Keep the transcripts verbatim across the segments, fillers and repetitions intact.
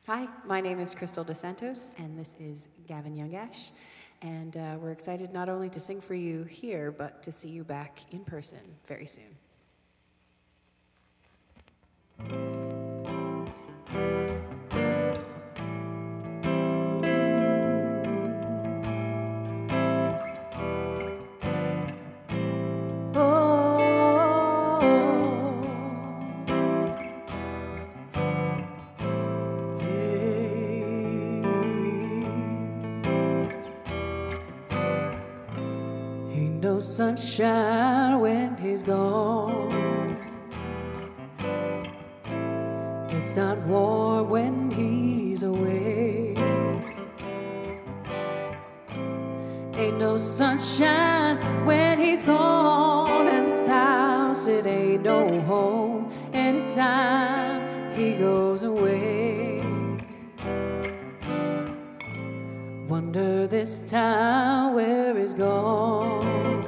Hi, my name is Crystal DeSantos, and this is Gavin Youngash. And uh, we're excited not only to sing for you here, but to see you back in person very soon. Ain't no sunshine when he's gone. It's not warm when he's away. Ain't no sunshine when he's gone. And this house, it ain't no home anytime he goes away. Wonder this time where he's gone.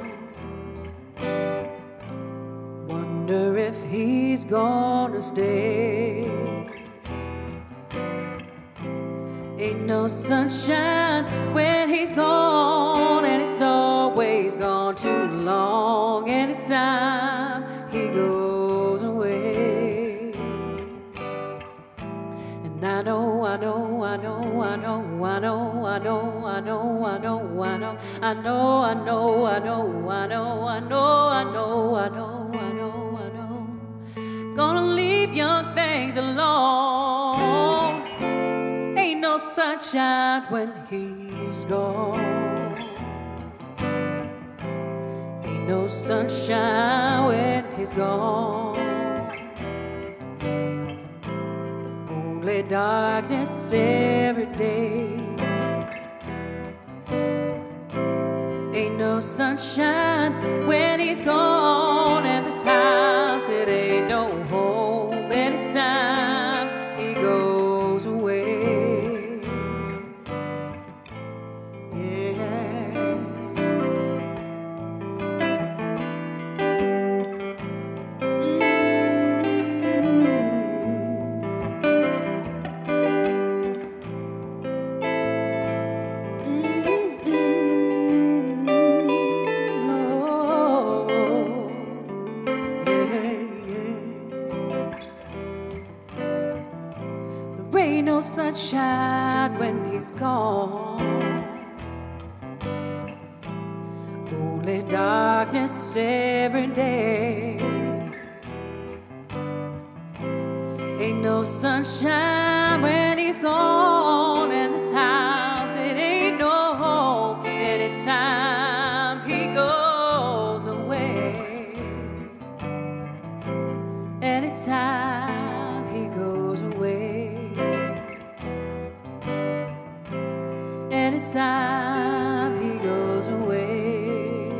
Wonder if he's gonna stay. Ain't no sunshine when he's gone, and it's always gone too long anytime he goes away. And I know, I know, I know, I know, I know, I know, I know, I know, I know, I know, I know, I know, I know, I know, I know, I know, I know, I know. Gonna leave young things alone. Ain't no sunshine when he's gone. Ain't no sunshine when he's gone. Only darkness every day. Ain't no sunshine when he's gone. And this house, it ain't no home anytime he goes away. Yeah. Ain't no sunshine when he's gone. Only darkness every day. Ain't no sunshine when he's gone. And this house, it ain't no home anytime he goes away. Anytime he goes away. Anytime he goes away.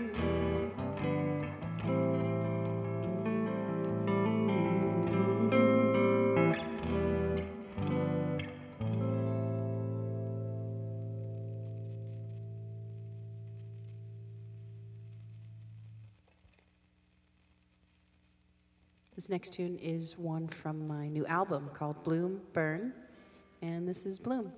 This next tune is one from my new album called Bloom, Burn, and this is Bloom.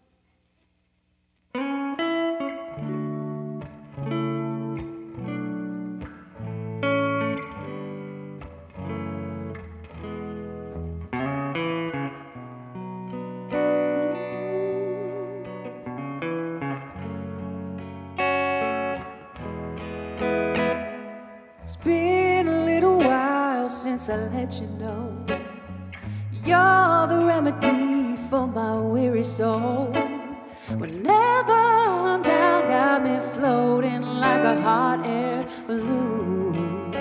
It's been a little while since I let you know you're the remedy for my weary soul. Whenever I'm down, got me floating like a hot air balloon.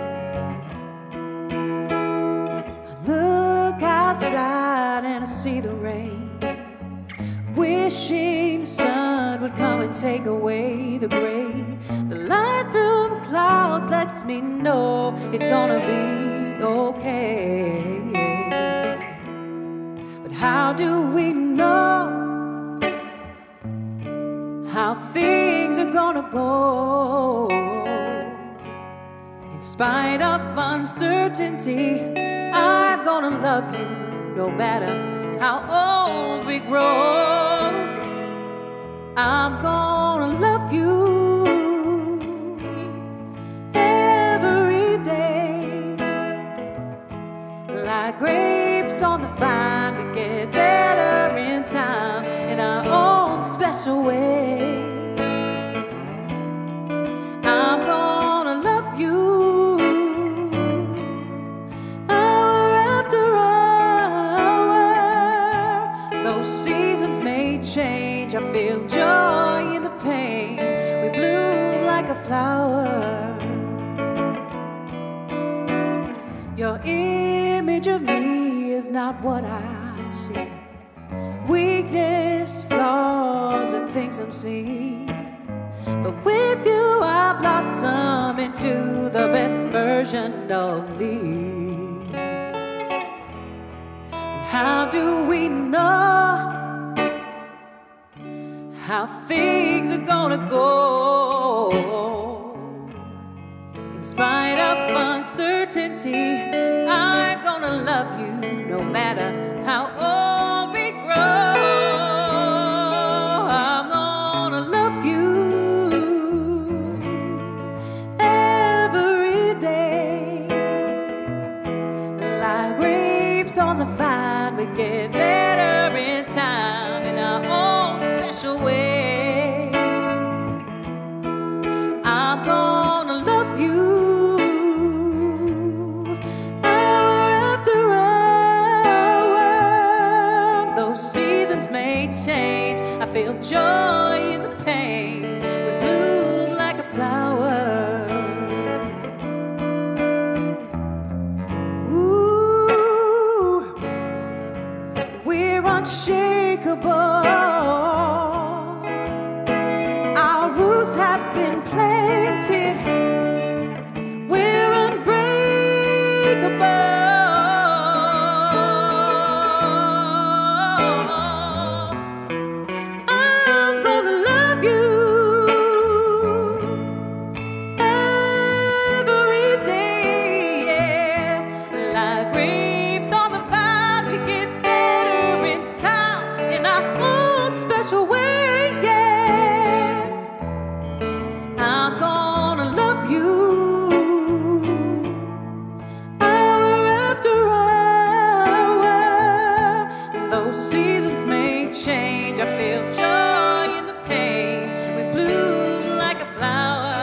I look outside and I see the rain, wishing the sun would come and take away the gray. The light through the clouds lets me know it's gonna be okay. But how do we know how things are gonna go? In spite of uncertainty, I'm gonna love you no matter how old we grow, I'm gonna love you every day. Like grapes on the vine, we get better in time in our own special way. I'm gonna love you hour after hour. Those seasons may change, I feel joy in the pain. We bloom like a flower. Your image of me is not what I see. Weakness, flaws, and things unseen. But with you I blossom into the best version of me. And how do we know how things are gonna go? In spite of uncertainty, I'm gonna love you no matter how old we grow. I'm gonna love you every day. Like grapes on the vine, we get better in time in our own special way. I'm gonna love you hour after hour. Those seasons may change, I feel joy in the pain. We bloom like a flower. Ooh, we're unshakable. Our roots have been planted. We're unbreakable. I'm gonna love you every day, yeah. Like grapes on the vine, we get better in time in our own special way, yeah. I'm gonna love you hour after hour. Those seasons may change, I feel joy in the pain. We bloom like a flower.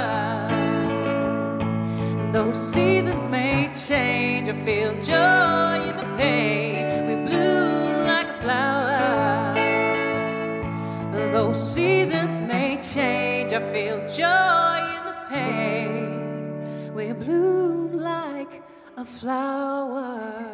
Those seasons may change, I feel joy in the pain. We bloom like a flower. Those seasons may change, I feel joy in the pain. We bloom like a flower.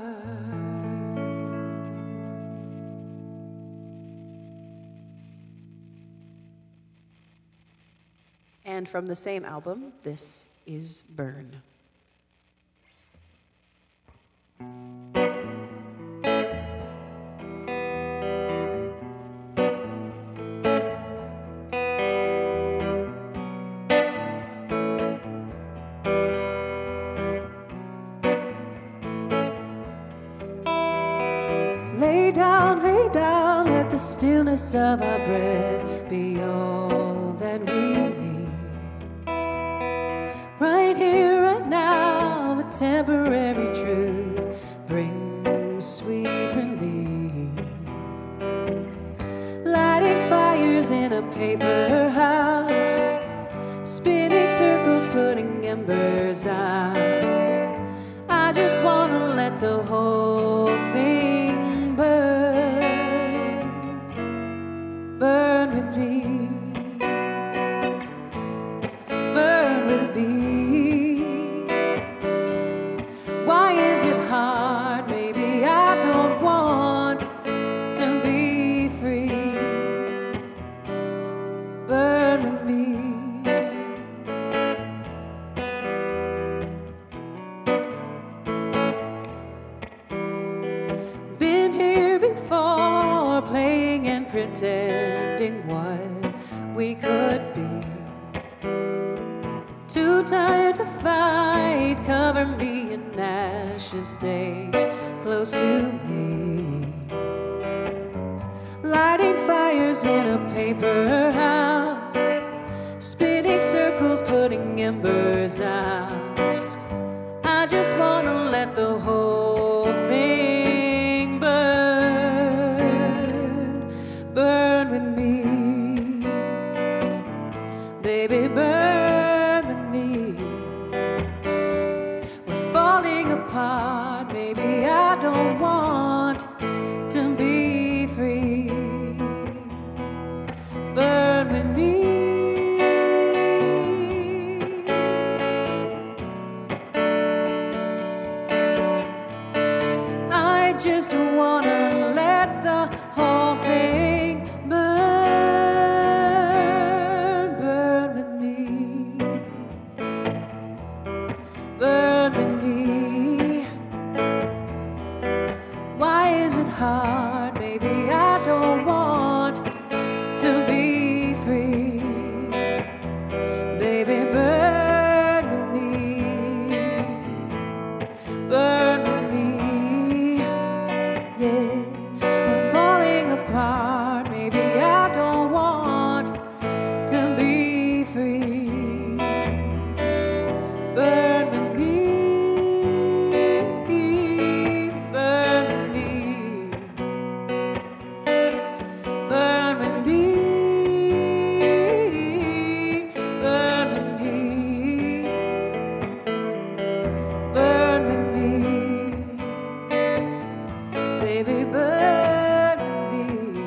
And from the same album, this is Burn. Lay down, lay down, let the stillness of our breath be all that we need. Right here, right now, the temporary truth brings sweet relief. Lighting fires in a paper house, spinning circles, putting embers out. I just wanna let the whole thing burn, burn with me, burn with me. Why is it hard? Maybe I don't want to be free. Burn with me. Been here before, playing and pretending what we could be. Too tired to fight, cover me in ashes, stay close to me. Starting fires in a paper house, spinning circles, putting embers out. I just wanna let the whole thing burn, burn with me, baby, burn with me. We're falling apart, maybe I don't want to be free. Burn with me. I just wanna let the whole thing burn, burn with me, burn with me. Why is it hard? Maybe I don't want to be free. Baby, burn with me, burn with me. Yeah, we're falling apart. Maybe I don't want to be free. Burn with me, burn with me, burn with me, burn with me, burn with me. Baby, burn with me,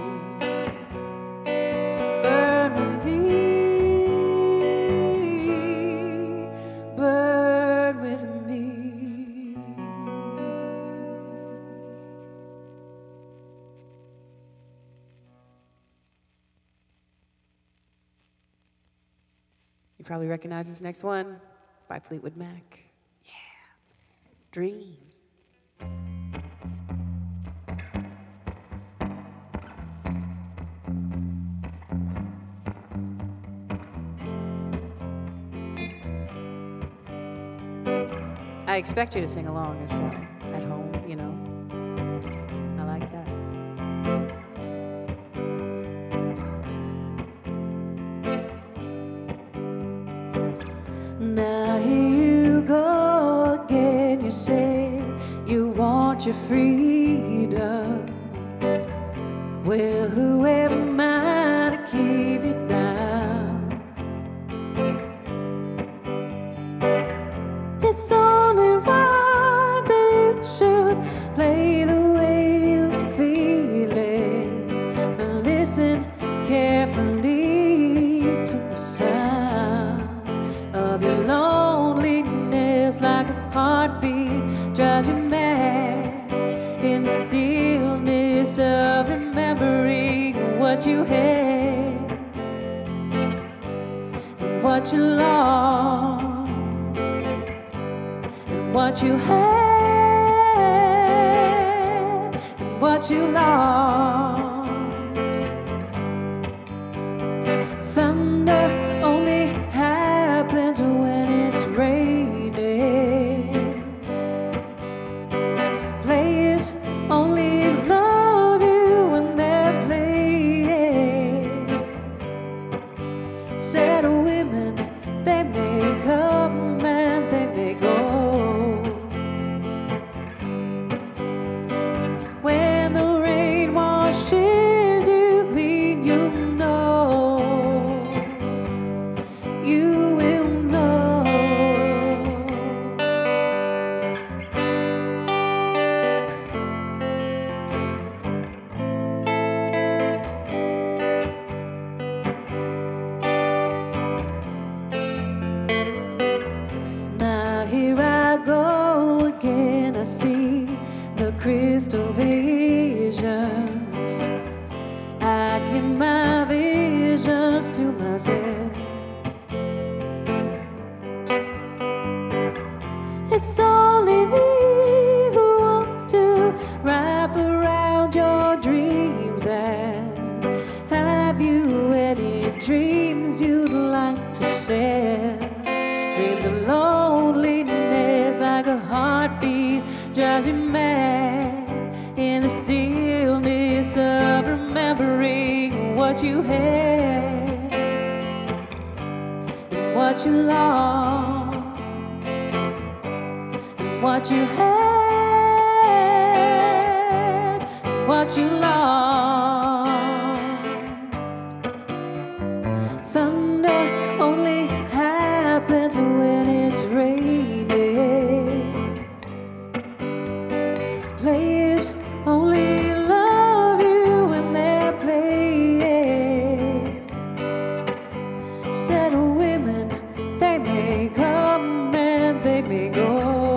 burn with me, burn with me. You probably recognize this next one by Fleetwood Mac. Yeah, Dreams. I expect you to sing along as well at home, you know. I like that. Now here you go again. You say you want your freedom. Well, who am I to keep you down? It's only right that you should play the way you feel it, but listen carefully to the sound of your loneliness, like a heartbeat drives you mad in the stillness of remembering what you had and what you lost. What you had and what you lost. Thunder only happens when it's raining. Players only love you when they're playing. Sad women, they may come and they may go. When the rain washes you clean, you'll know, you will know. Now here I go again, I see the crystal visions. I keep my visions to myself. It's only me who wants to wrap around your dreams. And have you any dreams you'd like to share? Dreams of loneliness, like a heartbeat drives you mad in the stillness of remembering what you had and what you lost, and what you had and what you lost. Thunder only happens when it's raining. Players only love you when they're playing. Said women, they may come and they may go.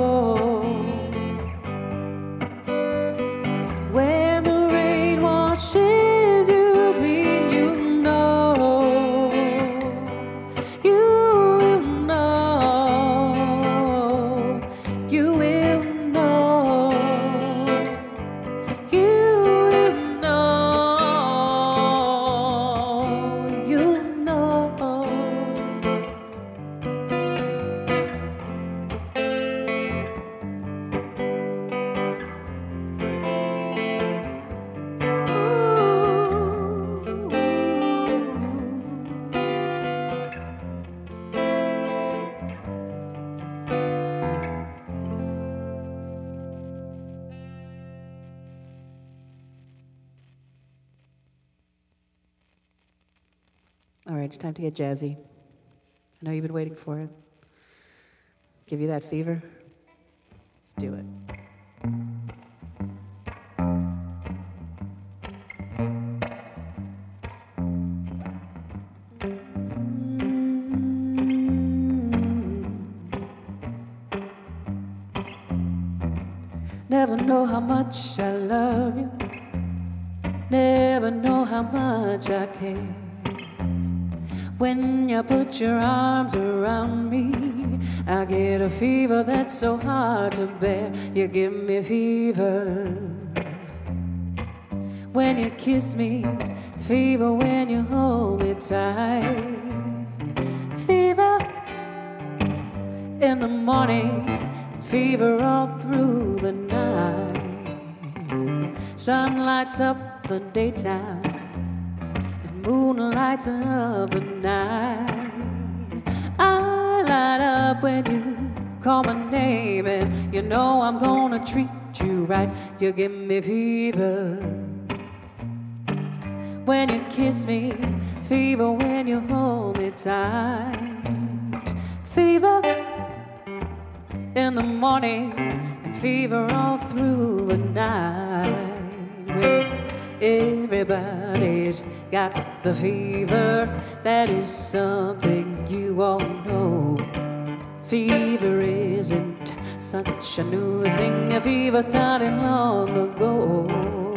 When the rain washes you clean, you know, you will know, you will know, you will know, you know. All right, it's time to get jazzy. I know you've been waiting for it. Give you that fever? Let's do it. Never know how much I love you. Never know how much I care. When you put your arms around me, I get a fever that's so hard to bear. You give me fever when you kiss me, fever when you hold me tight, fever in the morning, fever all through the night. Sun lights up the daytime, moon lights up the night. I light up when you call my name, and you know I'm gonna treat you right. You give me fever when you kiss me, fever when you hold me tight, fever in the morning, and fever all through the night. Well, everybody's got the fever, that is something you all know. Fever isn't such a new thing, a fever started long ago.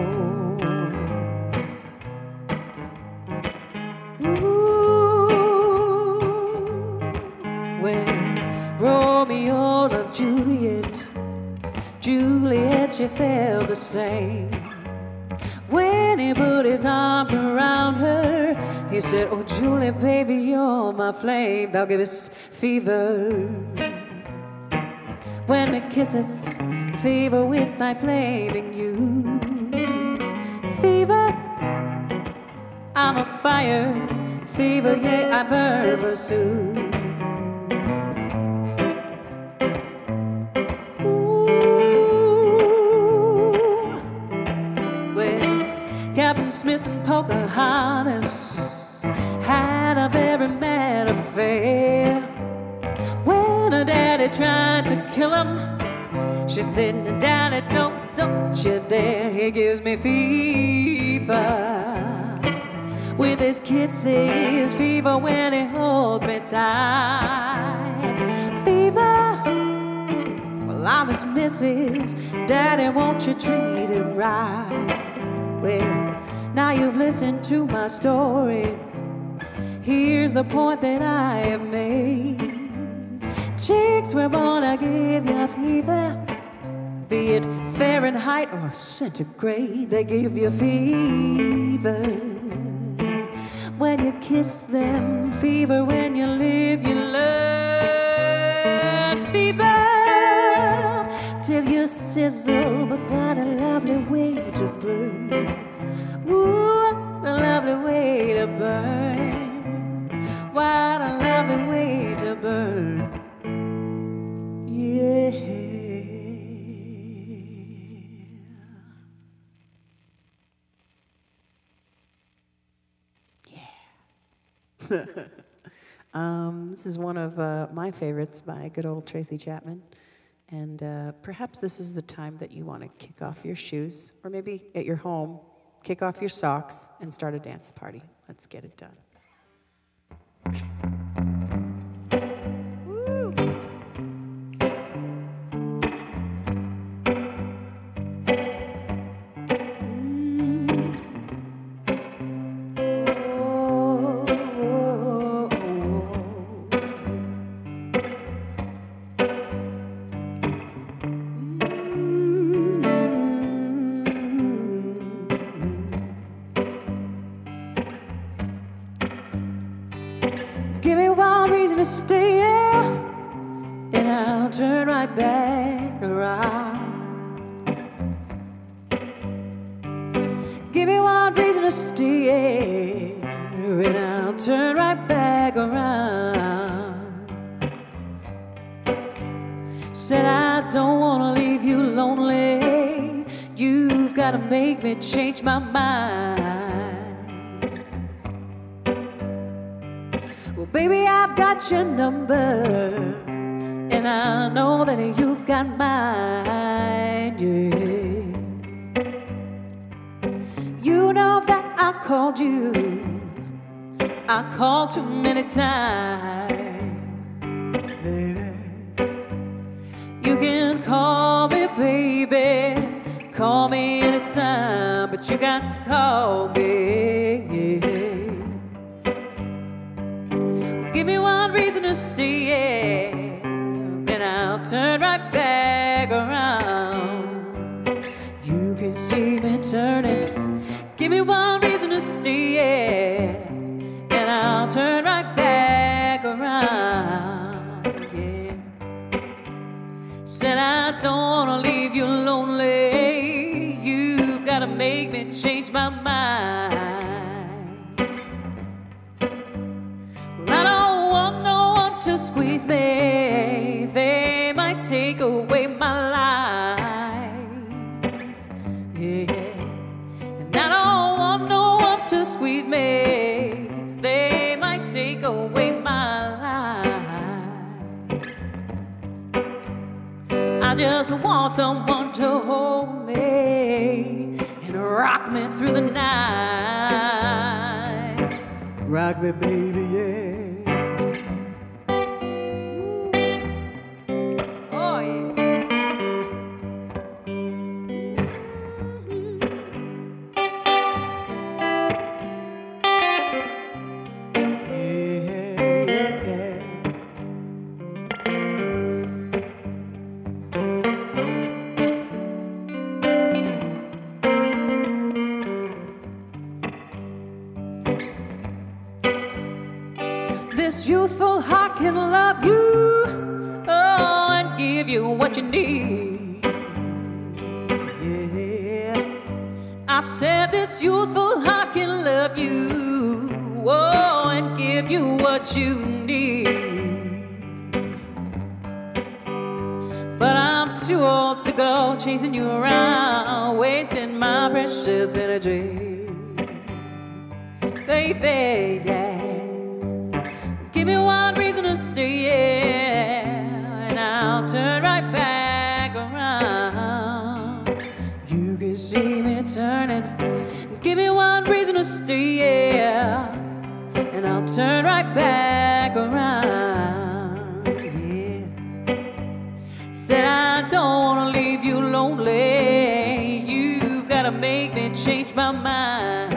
Ooh, when Romeo loved Juliet, Juliet, she felt the same. When he put his arms around her, he said, oh, Julie, baby, you're my flame. Thou givest fever when we kisseth, fever with thy flaming youth. Fever, I'm a fire, fever, yea, I burn pursue. Captain Smith and Pocahontas had a very mad affair. When her daddy tried to kill him, she said, Daddy, don't, don't you dare. He gives me fever with his kisses, fever when he holds me tight, fever. Well, I'm his missus, Daddy, won't you treat him right? Well, now you've listened to my story. Here's the point that I have made. Chicks were born to give you fever, be it Fahrenheit or centigrade. They give you fever when you kiss them, fever when you live, you learn. Fever till you sizzle, but what a lovely way to burn. Ooh, a lovely way um, this is one of uh, my favorites by good old Tracy Chapman. And uh, perhaps this is the time that you want to kick off your shoes, or maybe at your home, kick off your socks and start a dance party. Let's get it done. Woo! Give me one reason to stay here, and I'll turn right back around. Give me one reason to stay here, and I'll turn right back around. Said I don't wanna leave you lonely. You've gotta make me change my mind. Well, baby, I've got your number, and I know that you've got mine, yeah. You know that I called you, I called too many times, baby. You can call me, baby, call me anytime, but you got to call me, yeah. Give me one reason to stay, yeah, and I'll turn right back around. You can see me turning. Give me one reason to stay, yeah, and I'll turn right back around, yeah. Said I don't wanna leave you lonely. You've gotta make me change my mind. I don't want no one to squeeze me. They might take away my life, yeah. And I don't want no one to squeeze me. They might take away my life. I just want someone to hold me and rock me through the night. Rock me, baby, yeah. This youthful heart can love you, oh, and give you what you need, yeah. I said this youthful heart can love you, oh, and give you what you need. But I'm too old to go chasing you around, wasting my precious energy, baby, yeah. Give me one reason to stay, yeah, and I'll turn right back around. You can see me turning. Give me one reason to stay, yeah, and I'll turn right back around, yeah. Said I don't wanna leave you lonely. You've gotta make me change my mind.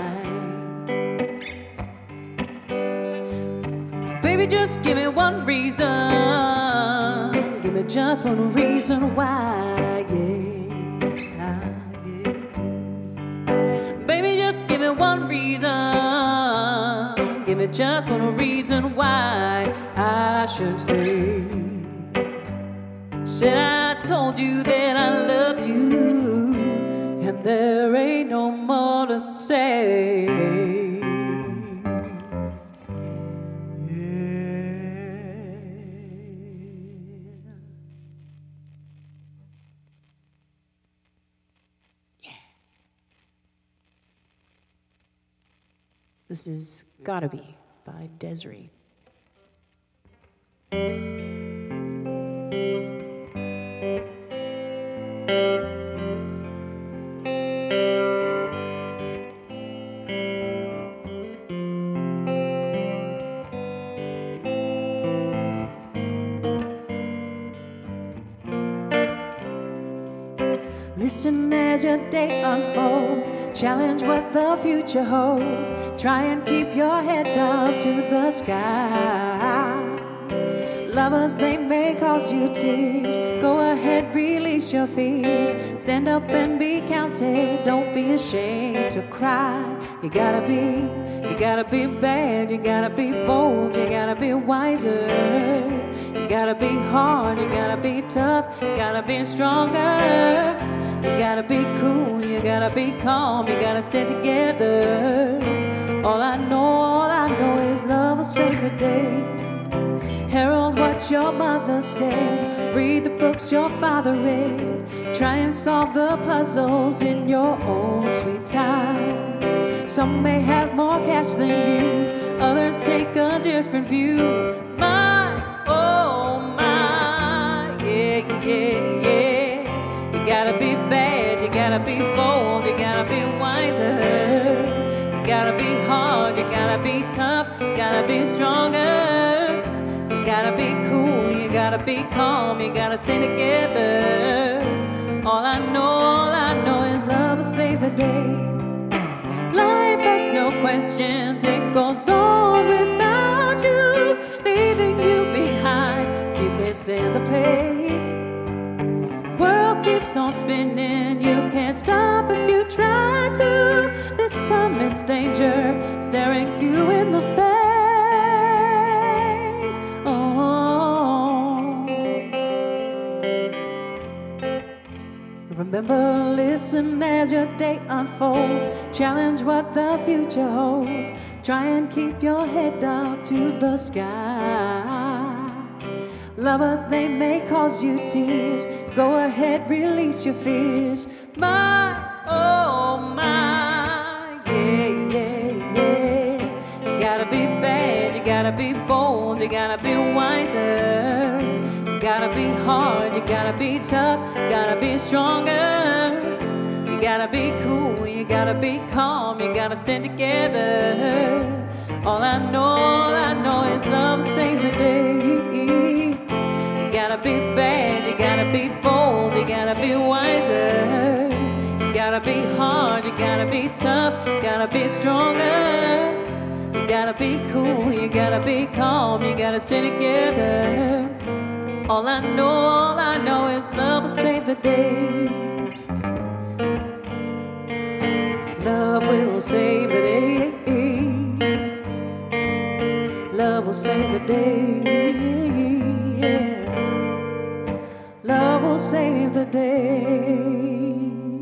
Baby, just give me one reason. Give me just one reason why, yeah, yeah. Baby, just give me one reason. Give me just one reason why I should stay. Said I told you that I loved you, and there ain't no more to say. This is Gotta Be by Desiree. Listen as your day unfolds, challenge what the future holds. Try and keep your head up to the sky. Lovers, they may cause you tears. Go ahead, release your fears. Stand up and be counted. Don't be ashamed to cry. You gotta be, you gotta be bad. You gotta be bold. You gotta be wiser. You gotta be hard. You gotta be tough. You gotta be stronger. You gotta be cool. You gotta be calm. You gotta stay together. All I know, all I know is love will save the day. Herald what your mother said. Read the books your father read. Try and solve the puzzles in your own sweet time. Some may have more cash than you. Others take a different view. My, oh my, yeah, yeah, yeah. You gotta be bad, you gotta be bold, you gotta be wiser. You gotta be hard, you gotta be tough, you gotta be stronger. You gotta be cool, you gotta be calm, you gotta stay together. All I know, all I know is love will save the day. Life has no questions, it goes on without you, leaving you behind. You can't stand the pace. World keeps on spinning, you can't stop if you try to. This time it's danger, staring you in the face. Remember, listen as your day unfolds. Challenge what the future holds. Try and keep your head up to the sky. Lovers, they may cause you tears. Go ahead, release your fears. My, oh my, yeah, yeah, yeah. You gotta be bad, you gotta be bold, you gotta be wiser. You gotta be hard, you gotta be tough, you gotta be stronger. You gotta be cool, you gotta be calm, you gotta stand together. All I know, all I know is love will save the day. You gotta be bad, you gotta be bold, you gotta be wiser. You gotta be hard, you gotta be tough, you gotta be stronger. You gotta be cool, you gotta be calm, you gotta stay together. All I know, all I know is love will save the day. Love will save the day. Love will save the day. Yeah. Love will save the day.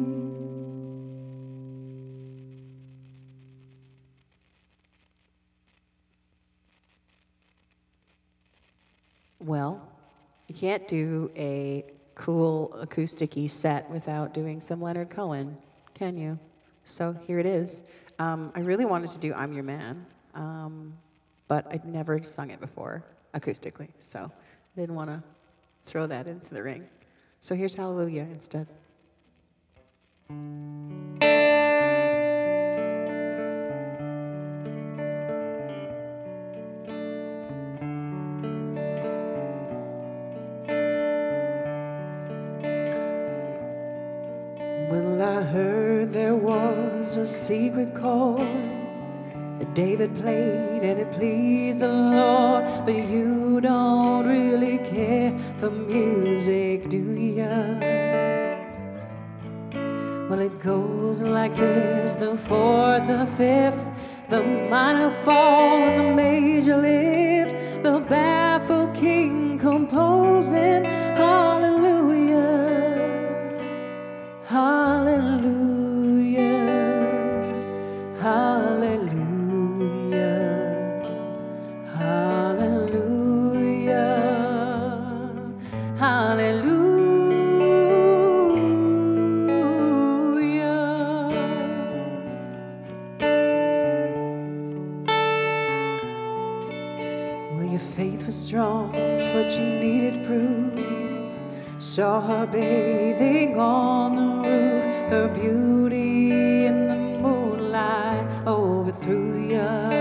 Well, you can't do a cool acoustic-y set without doing some Leonard Cohen, can you? So here it is. Um, I really wanted to do I'm Your Man, um, but I'd never sung it before acoustically, so I didn't want to throw that into the ring. So here's Hallelujah instead. Well, I heard there was a secret chord that David played and it pleased the Lord. But you don't really care for music, do ya? Well, it goes like this: the fourth, the fifth, the minor fall and the major lift, the baffled king composing hallelujah. Hallelujah, hallelujah, hallelujah, hallelujah. strong, but she needed proof. Saw her bathing on the roof, her beauty in the moonlight overthrew you.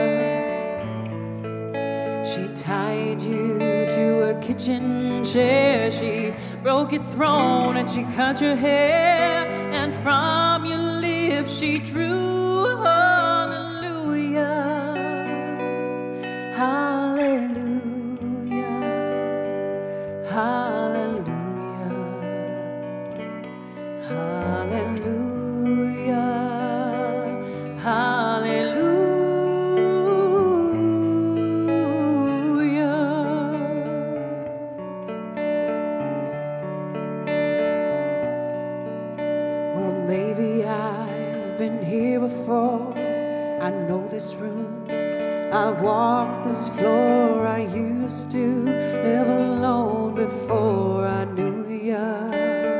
She tied you to a kitchen chair, she broke your throne and she cut your hair, and from your lips she drew hallelujah, hallelujah, hallelujah, hallelujah, hallelujah. Maybe I've been here before. I know this room, I've walked this floor. I used to live alone before I knew ya,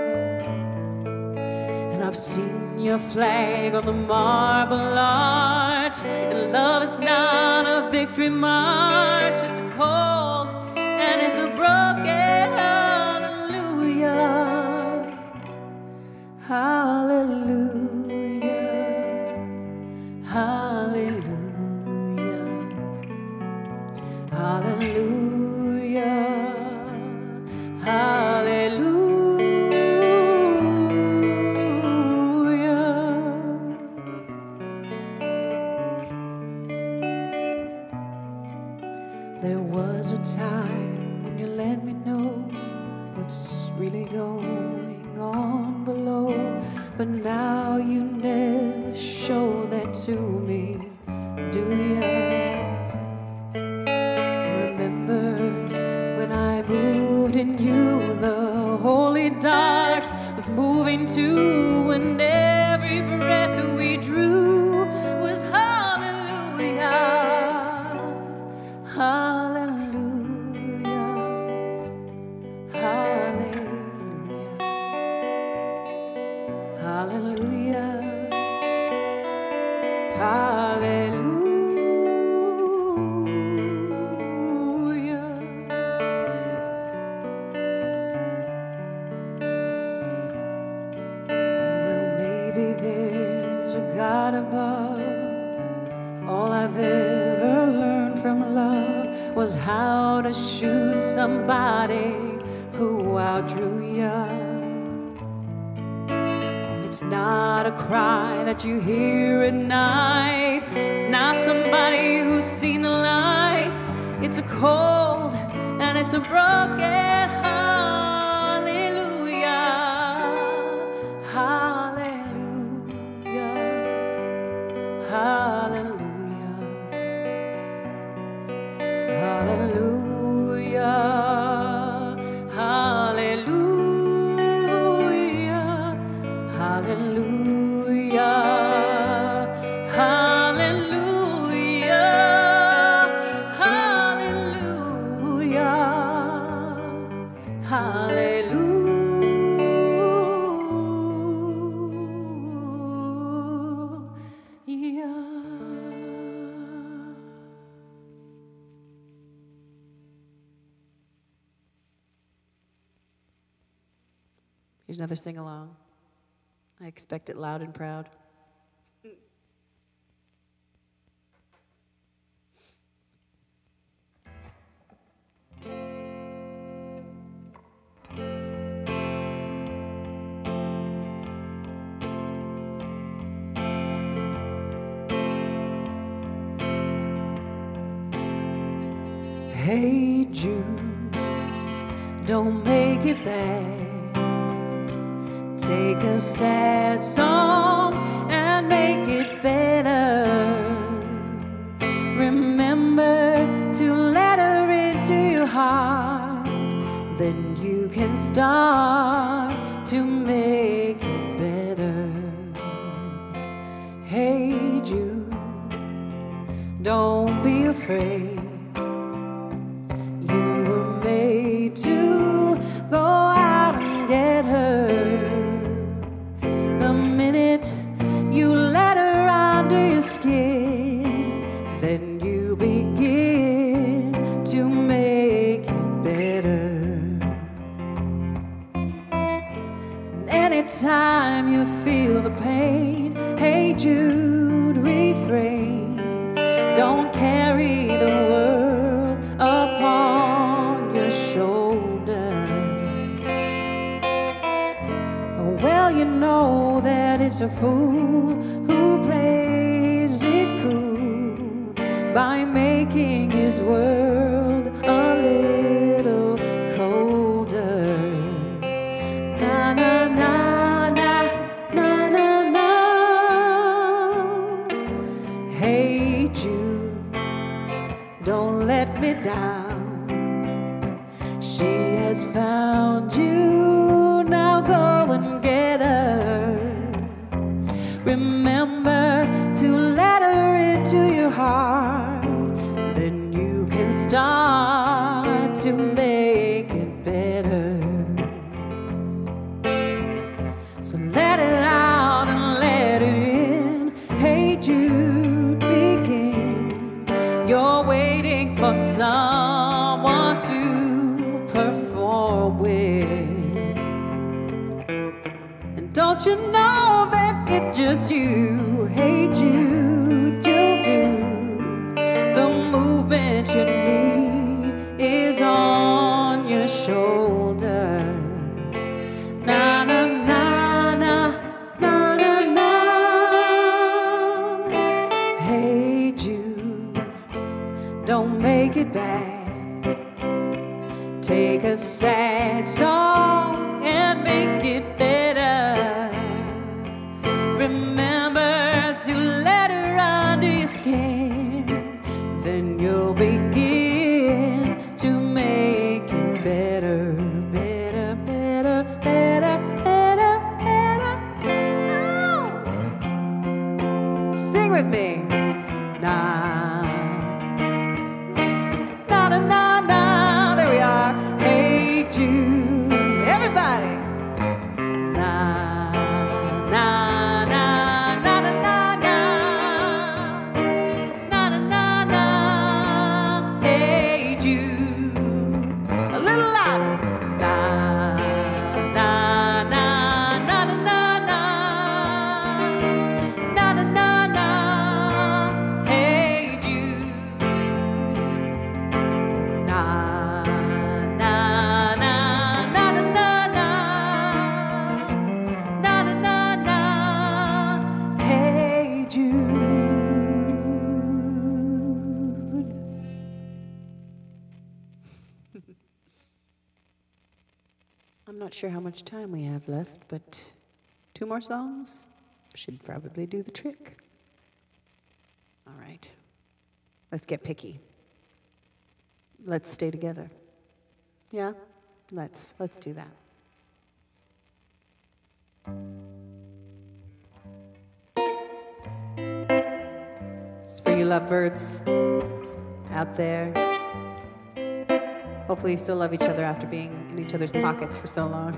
and I've seen your flag on the marble arch. And love is not a victory march, it's a cold and it's a broken hallelujah. Hallelujah, hallelujah, hallelujah, hallelujah. There was a time when you let me know what's really going on below, but now you never show that to me, do ya? And remember when I moved in you, the holy dark was moving too, and every breath we drew was hallelujah, hallelujah, hallelujah, hallelujah, hallelujah. Well, maybe there's a God above. All I've ever learned from love was how to shoot somebody who outdrew ya. It's not a cry that you hear at night. It's not somebody who's seen the light. It's a cold and it's a broken hallelujah, hallelujah, hallelujah, hallelujah, hallelujah. Hallelujah, hallelujah, hallelujah, hallelujah. Here's another sing-along. I expect it loud and proud. Hey Jude, don't make it bad. Take a sad song and make it better. Remember to let her into your heart, then you can start to make it better. Hey Jude, don't be afraid. You were made to go out and get her. The minute you let her under your skin, then you begin to make it Anytime you feel the pain, hey Jude, refrain. Don't carry the world upon your shoulder. For well you know that it's a fool who plays it cool by making his world a little colder. Na na na na na na na. Hey Jude, don't let me down. She has found you, now go and get her. Remember to let her into your heart, then you can start to make it better. So let it out and let it in. Hey Jude, begin. You're waiting for someone to perform with. And don't you know that it's just you? Hey Jude, you'll do the movement you need is on your shoulder. Na na na na na na na. Hey Jude, don't make it bad. Take a sad song and make it better. Remember to let her under your skin, then you'll begin to make it better, better, better, better, better, better. Oh. Sing with me. Nah. Na na na na. There we are. Hey Jude, everybody. Na na na na na na na na na na na. Hey Jude, a little louder. Na na na na na na na na na na. Hey Jude. Na na na na na na na na na na na. Hey Jude. I'm not sure how much time we have left, but two more songs should probably do the trick. All right, let's get picky. Let's stay together. Yeah? Let's. Let's do that. It's for you lovebirds out there. Hopefully you still love each other after being in each other's pockets for so long.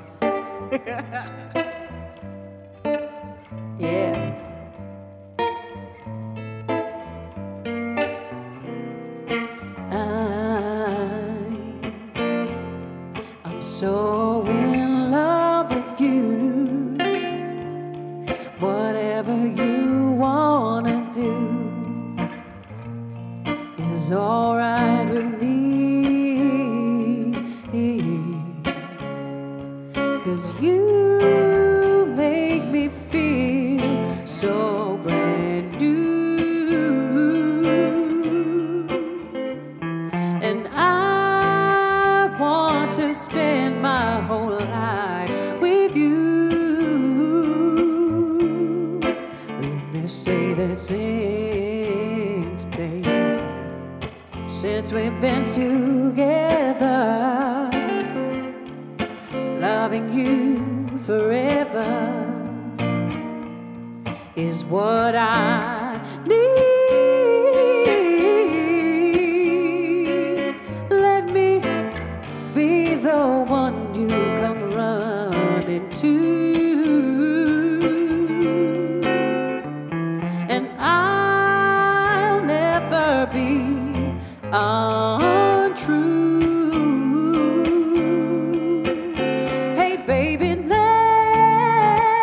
Yeah. I'm so in love with you. Whatever you wanna do is alright with me. 'Cause you make me feel so brand new. And I want to spend my whole life with you. Let me say that since, babe, since we've been together, loving you forever is what I need. Let me be the one you come running to, and I'll never be untrue. Baby, let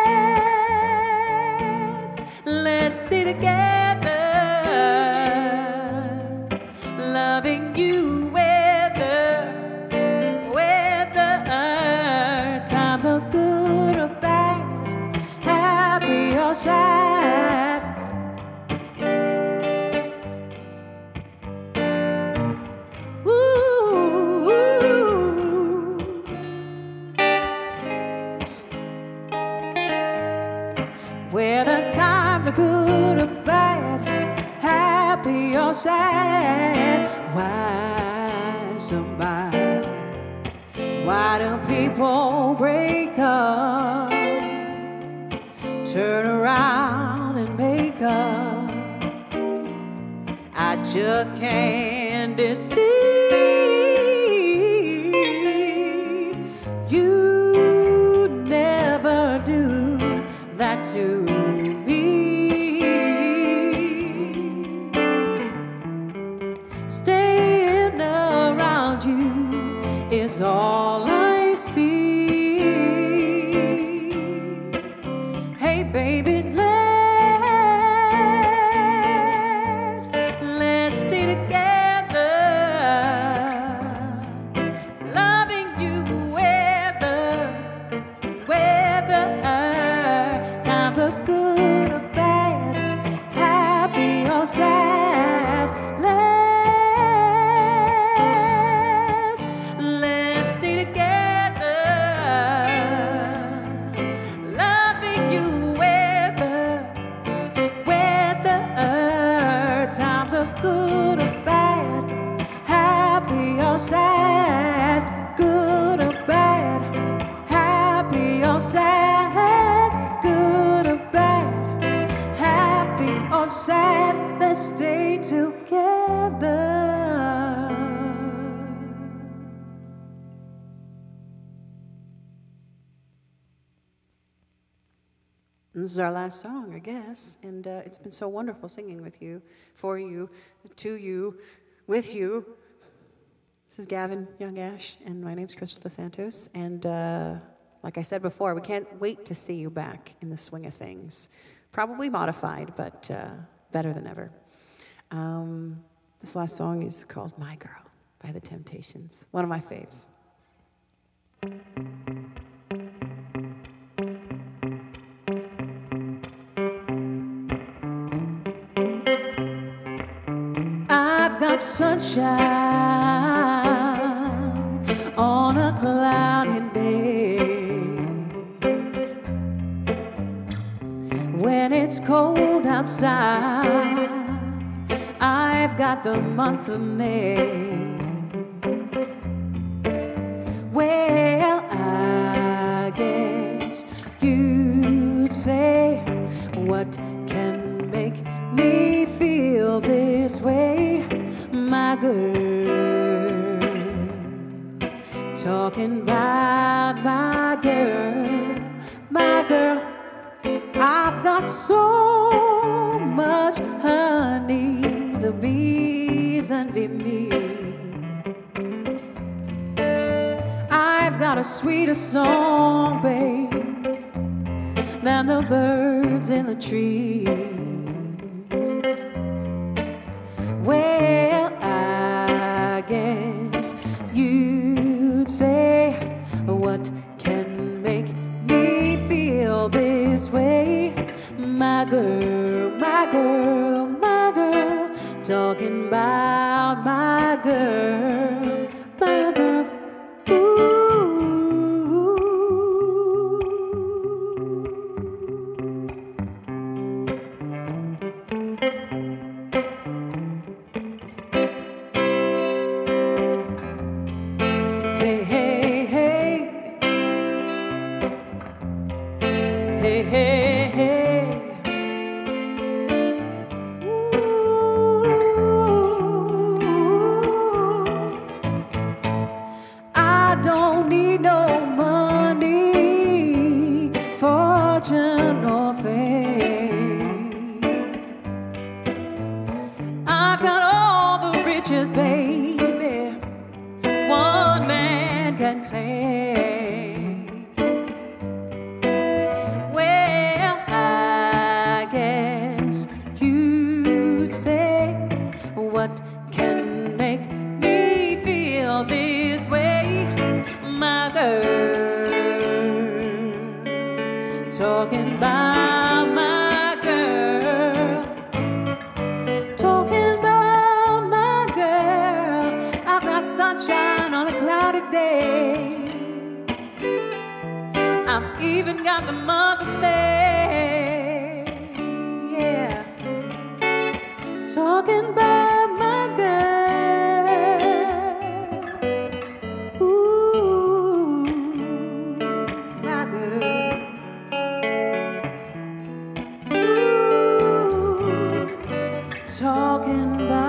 whether times are good or bad, happy or sad. Why somebody, why do people break up, turn around and make up? I just can't deceive you. Never do that to me. Staying around you is all I see. Hey baby, let's let's stay together, loving you whether whether times are good or bad, happy or sad. Let's let's stay together, loving you whether whether times are good or bad, happy or sad, good or bad, happy or sad, good or bad, happy or sad. Let's stay together. This is our last song, I guess, and uh, it's been so wonderful singing with you, for you, to you, with you. This is Gavin Young Ash, and my name's Crystal DeSantos, and uh, like I said before, we can't wait to see you back in the swing of things. Probably modified, but uh, better than ever. Um, this last song is called My Girl by The Temptations, one of my faves. I've got sunshine on a cloudy day. When it's cold outside, I've got the month of May. Well, I guess you'd say, what can make me feel this way? My girl, talking about my girl, my girl. I've got so much honey, the bees envy me. I've got a sweeter song, babe, than the birds in the trees. Well, I guess you'd say, what can make me feel this way? My girl, my girl, my girl, talking about my girl, my girl. Ooh. Hey, hey, hey. Hey, hey, hey. Ooh. I don't need no money, fortune or fame. I've got all the riches, baby, one man can claim. Well, I guess you'd say, what can make me feel this way? My girl, talking about my girl, talking about my girl. I've got sunshine on a cloudy day. I've even got the month of May. talking about